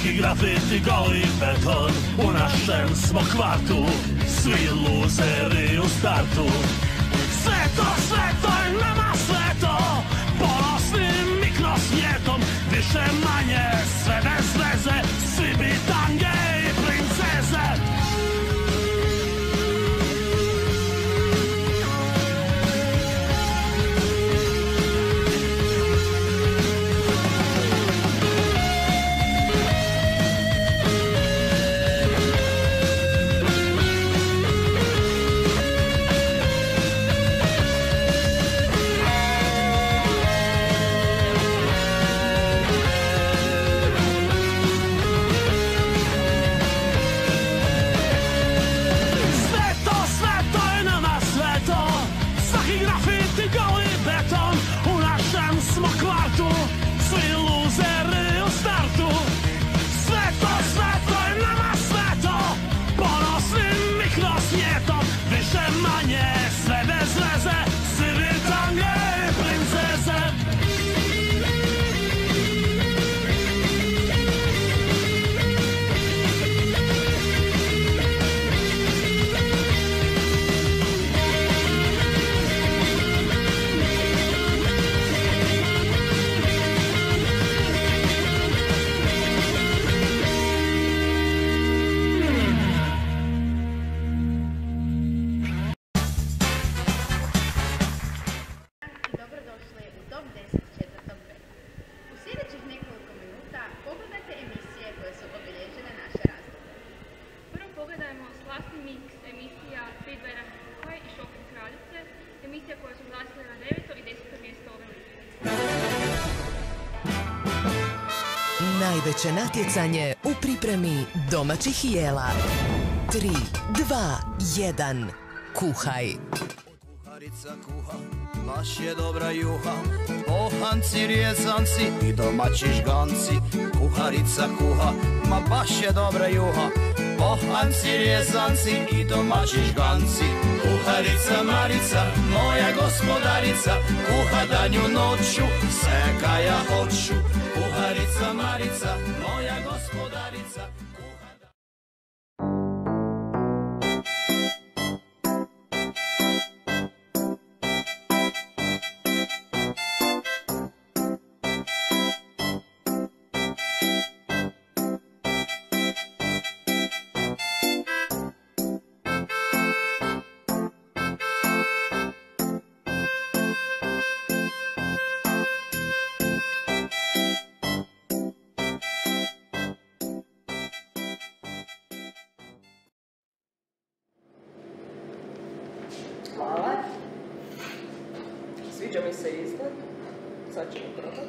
Svaki grafiti goli beton u našem smo kvartu, svi luzeri u startu. Sve to je nama sveto, ponosnim mikrosvijetom, više manje sve bez veze, svi bitange i princeze. Najveće natjecanje u pripremi domaćih jela. 3, 2, 1, kuhaj. Kuharica kuha, baš je dobra juha, bohanci, rijezanci i domaći žganci. Kuharica kuha, ma baš je dobra juha, bohanci, rijezanci i domaći žganci. Kuharica Marica, moja gospodarica, kuha danju noću, svega ja hoću. Kuharica Marica, moja gospodarica. Hvala. Sviđa mi se izgled. Sad ćemo probati.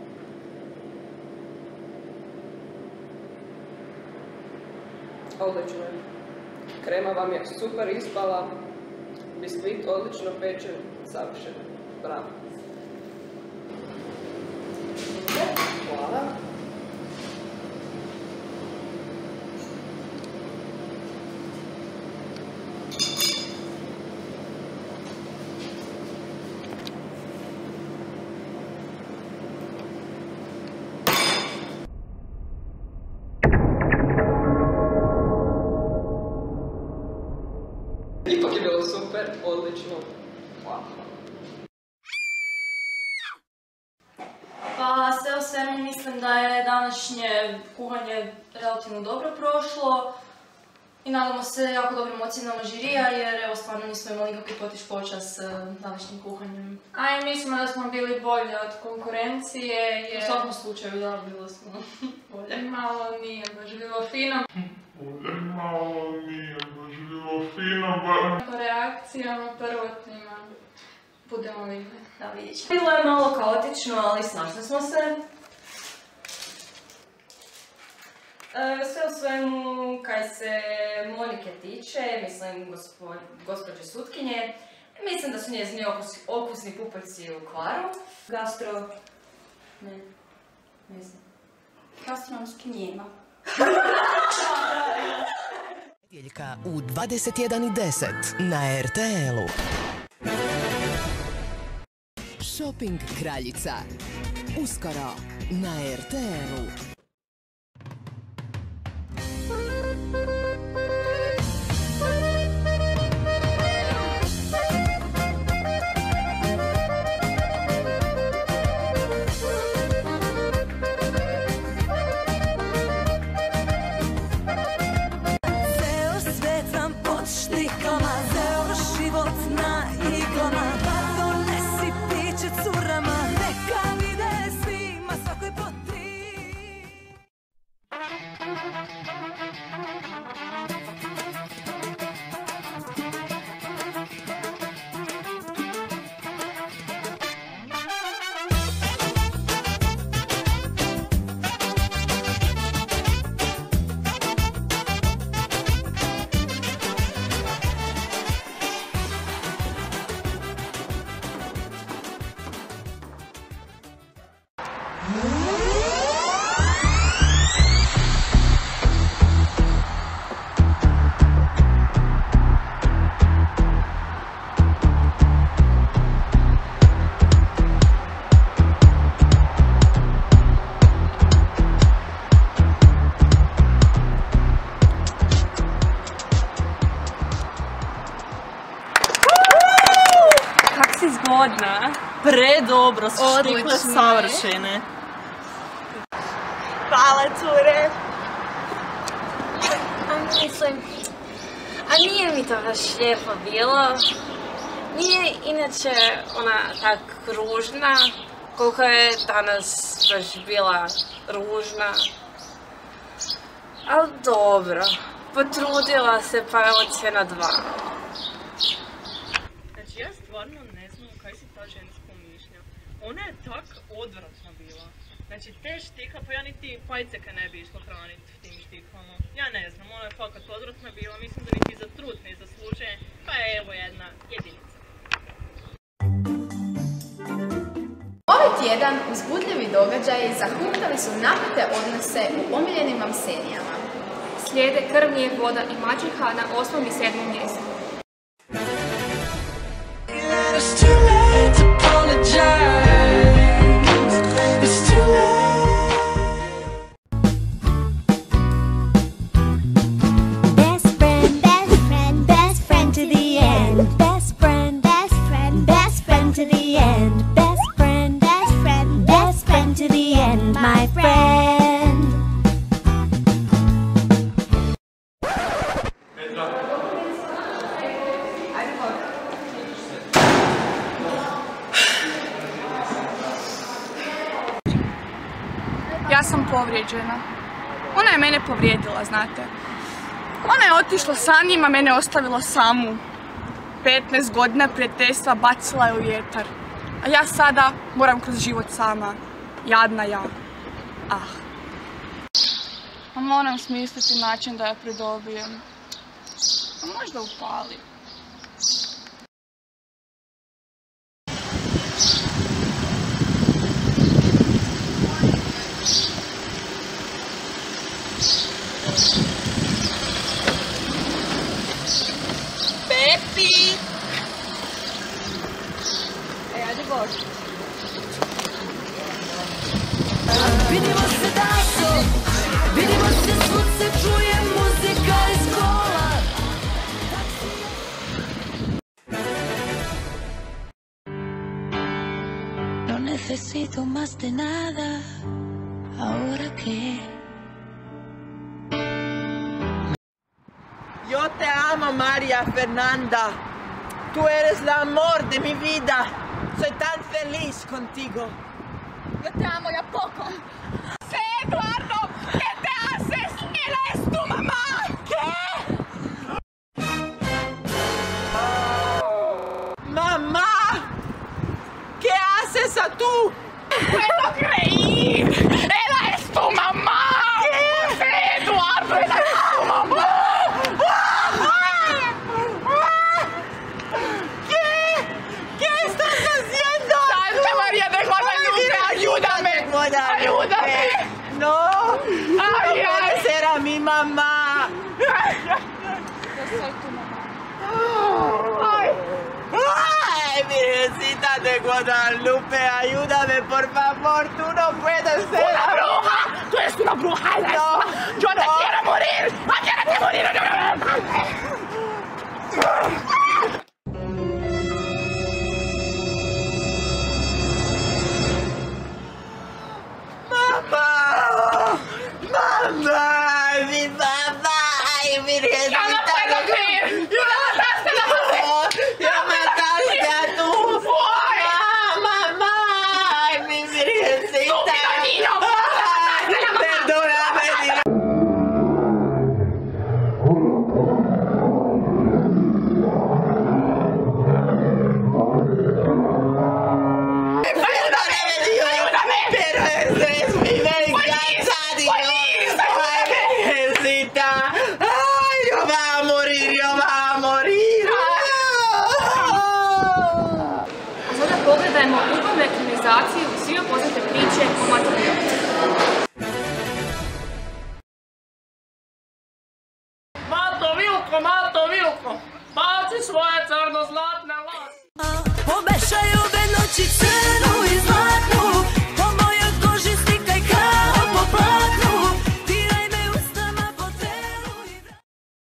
Odlično je. Krema vam je super ispala. Biskvit odlično pečen. Savršen. Bravo. Hvala. Ipak je bilo super, odlično. Hvala. Pa sve u svemu mislim da je današnje kuhanje relativno dobro prošlo i nadamo se jako dobrim ocjenama žirija jer evo stvarno nismo imali nikakvih poteškoća s današnjim kuhanjem. A i mislimo da smo bili bolji od konkurencije jer... U svakom slučaju da, bilo smo bolje. Malo nije baš bilo fino. Po reakcijama prvotnima budemo vidjeti. Da, vidjet ćemo. Bilo je malo kaotično, ali snašli smo se. Sve u svemu, kaj se Monike tiče, mislim gospođe sutkinje, mislim da su njezini okusni pupoljci u kvaru. Gastro... ne znam. Gastronomski njima. Nedjeljka u 21:10 na RTL-u. Shopping Kraljica. Uskoro na RTL-u. Zgodna. Predobro, su štikle savršene. Hvala, cure. Mislim, a nije mi to baš lijepo bilo. Nije inače ona tak ružna, koliko je danas baš bila ružna. Ali dobro, potrudila se pa je ocjena 2. Znači, ja stvarno ne znam kaj si ta ženska umišlja. Ona je tak odvratna bila. Znači, te štikla, pa ja niti pajceka ne bi išla hraniti tim štiklama. Ja ne znam, ona je fakat odvratna bila, mislim da niti za trud ne zaslužuje, pa je evo jedna jedinica. Ovaj tjedan uzbudljivi događaji zahuktali su napete odnose u omiljenim vam serijama. Slijede Krv nije voda i Maćeha na 8. i 7. mjestu. Ja sam povrijeđena. Ona je mene povrijedila, znate. Ona je otišla sa njima, mene ostavila samu. 15 godina prijateljstva bacila je u vjetar. A ja sada moram kroz život sama. Jadna ja. A moram smisliti način da je pridobijem. A možda upali. Pepi! Ajde Bože. Vidimo se daso, vidimo se svud se čuje muzika iz kola. No necesito más de nada, ahora que Yo te amo, María Fernanda. Tú eres el amor de mi vida. Soy tan feliz contigo. Yo te amo ya poco. ¡Sí, Eduardo! ¿Qué te haces? ¡Él es tu mamá! ¿Qué? ¡Mamá! ¿Qué haces a tú? ¡No puedo creer! ¡Ella es tu mamá! ¿Qué? ¡Sí, Eduardo! ¡Ella es tu mamá! ¡Ayúdame! ¡No! ¡Ay, no puede ser a mi mamá! Yo soy tu mamá. ¡Ay, Virgencita de Guadalupe! ¡Ayúdame, por favor! ¡Tú no puedes ser! ¡Una bruja! ¡Tú eres una bruja! ¡No! ¡Yo te quiero morir! ¡Quiero morir! ¡Mamá! ¡Mi mamá! ¡Ay, Virgencita! ¡Yo no puedo creer! ¡Yo mataste a la mujer! ¡Ya mataste a tu! ¡Mamá! ¡Ay, mi Virgencita! ¡Estúpido niño! ¡Perdóname! ¡Perdóname, Dios! ¡Pero ese es mi venganza, Dios! ¡Ay, Virgencita! ¡Ay, yo va a morir! ¡Yo va a morir! A sada pogledajmo upometni improvizaciju i svima poznate priče o materijalnosti. Mato Vilko, baci svoje crno-zlatne lase. Pomešaju ove noći crnu i zlatnu, po mojoj koži slikaj kao po platnu, diraj me ustama po telu i vratu.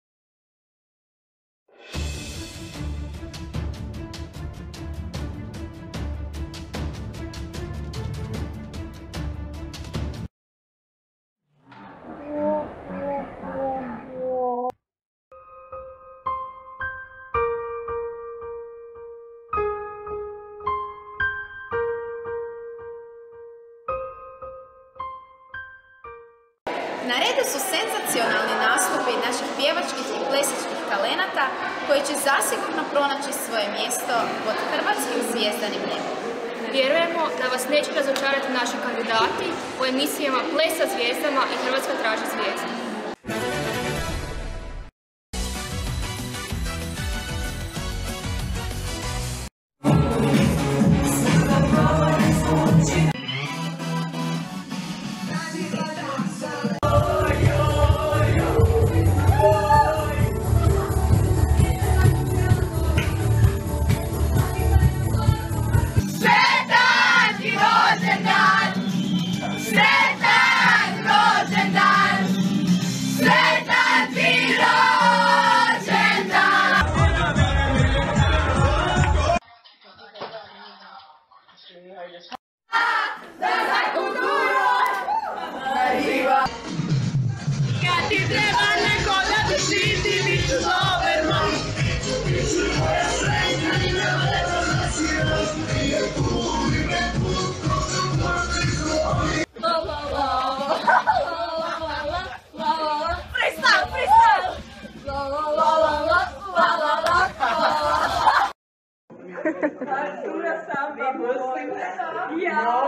Na redu su senzacionalni nastupi naših pjevačkih i plesačkih talenata koji će zasigurno pronaći svoje mjesto pod hrvatskim zvijezdanim nebom. Vjerujemo da vas neće razočarati naši kandidati u emisijama Ples sa zvijezdama i Hrvatska traži zvijezdu. Kad ti treba neko da te štiti, bit ću Doberman. Artura Samba Muslim. Ja.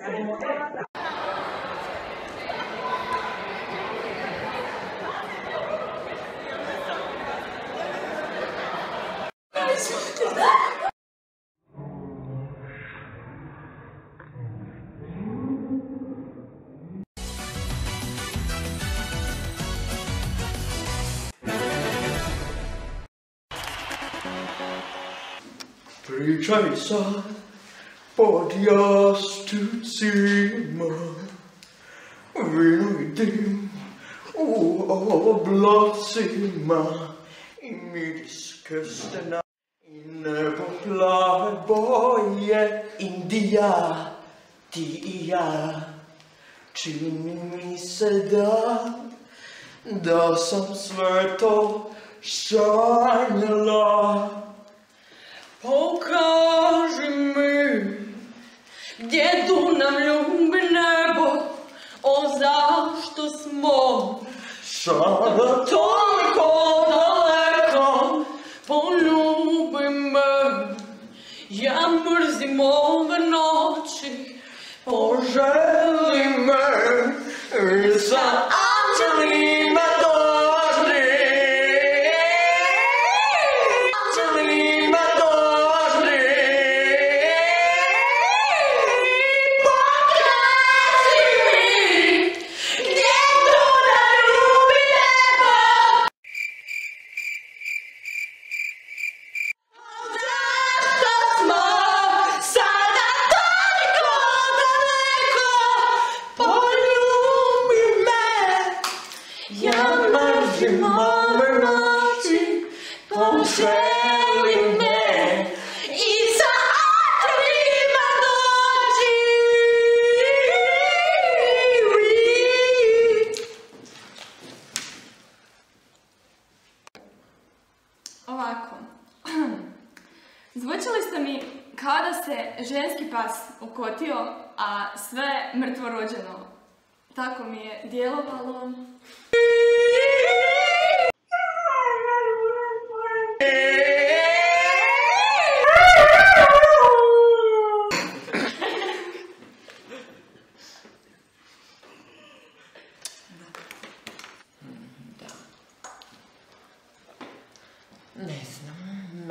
Pričaj sad pod jastucima, vino i dim u oblacima i miris krstena i nebo plave boje. Indija, ti i ja, čini mi se da sam sve to sanjala. Pokaži mi gdje Dunav ljubi nebo, o zašto smo sada toliko daleko. Poljubi me, ja mrzim ove noći, poželi me i sa anđelima dođi. Ovako. Zvučili ste mi kao da se ženski pas okotio, a sve mrtvorođeno. Tako mi je djelovalo.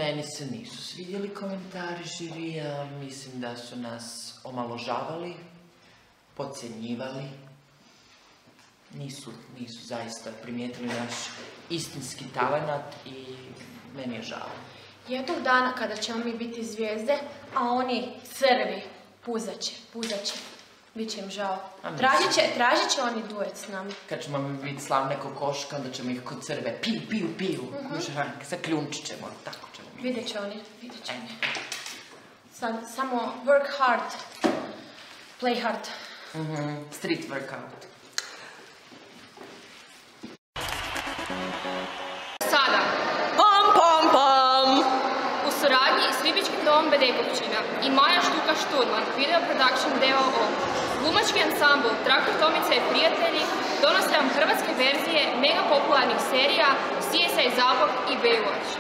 Meni se nisu svidjeli komentari žirija, mislim da su nas omaložavali, podcjenjivali. Nisu zaista primijetili naš istinski talenat i meni je žao. Jednog dana kada ćemo mi biti zvijezde, a oni crvi, puzaće. Bit će im žao. Tražit će oni duet s nama. Kad ćemo mi biti slavne kokoške, onda ćemo ih kod crve piju. Zakljunčit ćemo, tako ćemo mi. Vidjet će oni. Samo work hard, play hard. Street workout. Sada, u suradnji s Ribičkim domom Bedekovčina i Maja Štuka-Šturman, Video Production d.o.o. Glumački ansambl Traktor Tomica i prijatelji donose vam hrvatske verzije mega popularnih serija CSI Zabok i Baywatch.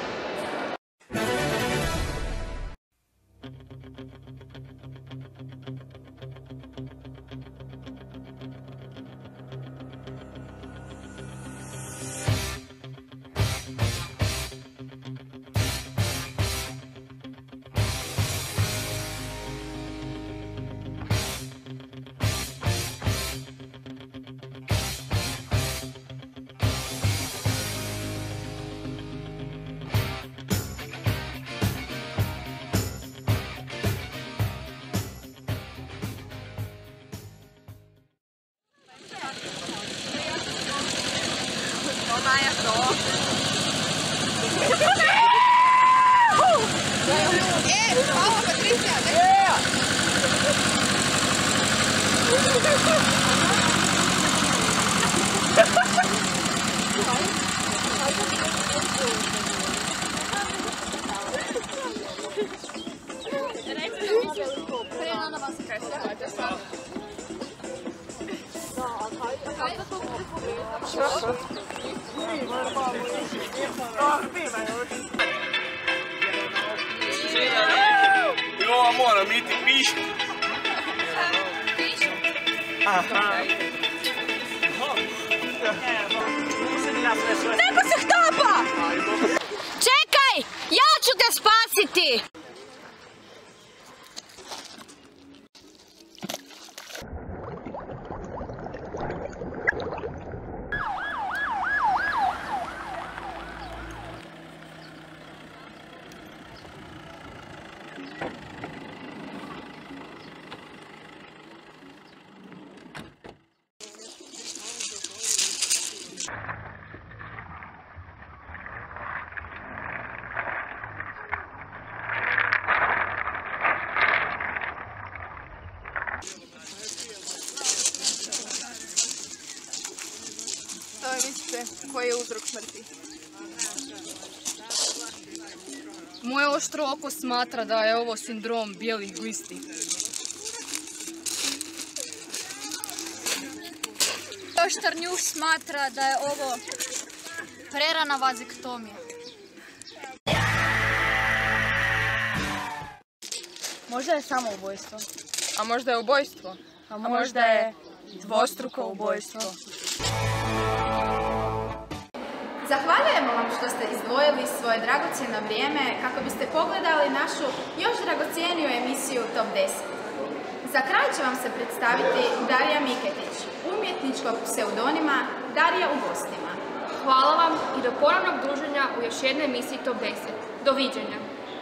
Ova moram iti pišti. Neko se htapa! Čekaj! Ja ću te spasiti! Mislite, koji je uzrok smrti? Moje oštro oko smatra da je ovo sindrom bijelih glisti. Oštar njuš smatra da je ovo prerana vazektomija. Možda je samo ubojstvo. A možda je ubojstvo. A možda je dvostruko ubojstvo. Zahvaljujemo vam što ste izdvojili svoje dragocjeno vrijeme kako biste pogledali našu još dragocjeniju emisiju Top 10. Za kraj će vam se predstaviti Darija Miketić, umjetničkog pseudonima Darija u gostima. Hvala vam i do ponovnog druženja u još jednoj emisiji Top 10. Doviđenja!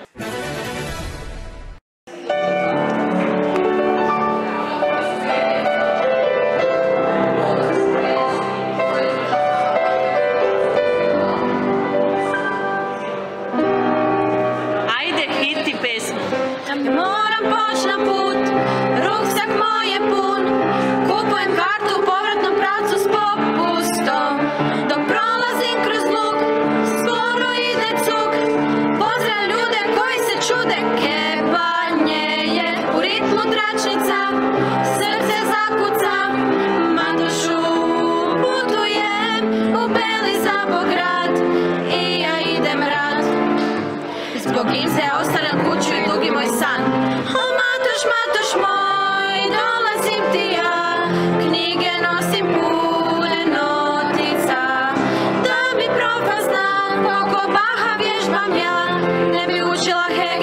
Moram poći na put, ruksak moj je pun. Kupujem kartu u povratnom pravcu s popustom. Dok prolazim kroz luk, sporo ide cug. Pozdrav ljude koji se čude, kebanje je u ritmu tračnica. Srce zakuca, Matošu putujem u Beli Zabograd i ja idem rad. Zbog im se ostavljam kuću i dugi moj san. O Matoš moj, dolazim ti ja. Knjige nosim pune notica. Da mi propast dan, koliko baha vježbam ja.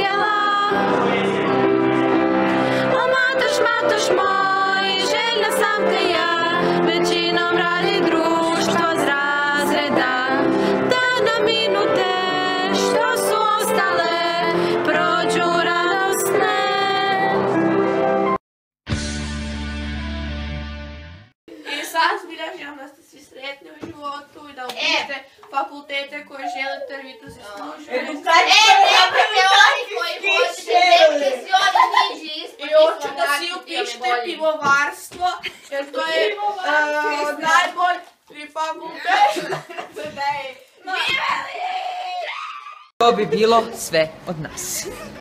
vidjela. O Matoš moj, željna sam te ja, većinom radi društvo z razreda. Da na minute što su ostale prođu radosne. I sad zbilježam da ste svi sretni u životu i da upišete fakultete koje želite, jer vi to zaslužujete. Nemojte oni koji hoćete, neki si oni niži ispod. I hoću da si upišete pivovarstvo, jer to je najbolji fakultet. To bi bilo sve od nas.